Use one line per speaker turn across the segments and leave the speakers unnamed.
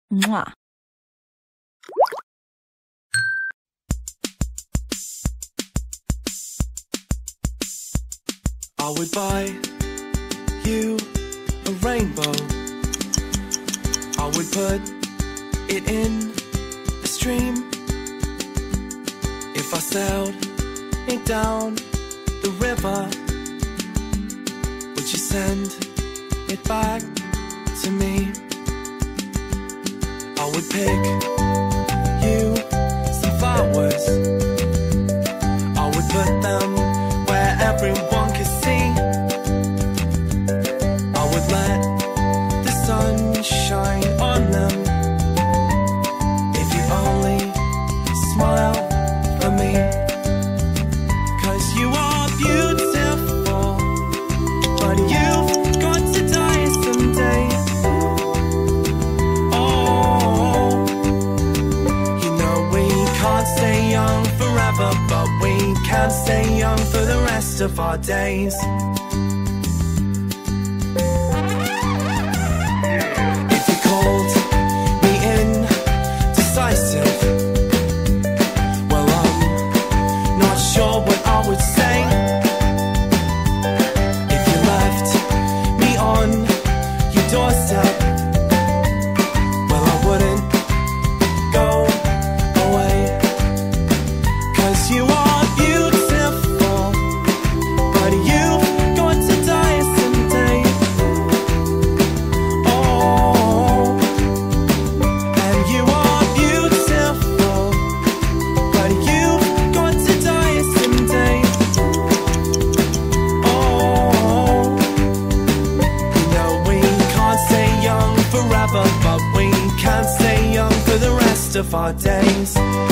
Mwah.
I would buy you a rainbow. I would put it in a stream. If I sailed it down the river, would you send it back to me? I would pick you some flowers. I would put them where everyone could see. I would let the sun shine on them. If you only smile for me, 'cause you are beautiful, but you've got to die someday. Oh, you know we can't stay young forever, but we can stay young for the rest of our days. If you called me indecisive, well, I'm not sure what I would say. If you left me on your doorstep, well, I wouldn't go away. 'Cause you are beautiful, but you've got to die someday. Oh, and you are beautiful, but you've got to die someday. Oh, you know we can't stay young forever, but we can stay young for the rest of our days.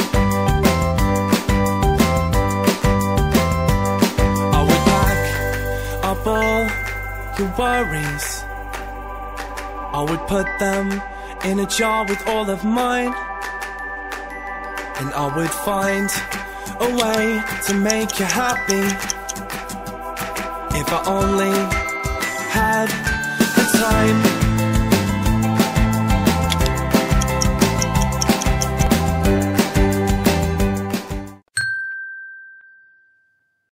I would pack up all your worries. I would put them in a jar with all of mine, and I would find a way to make you happy. If I only had the time.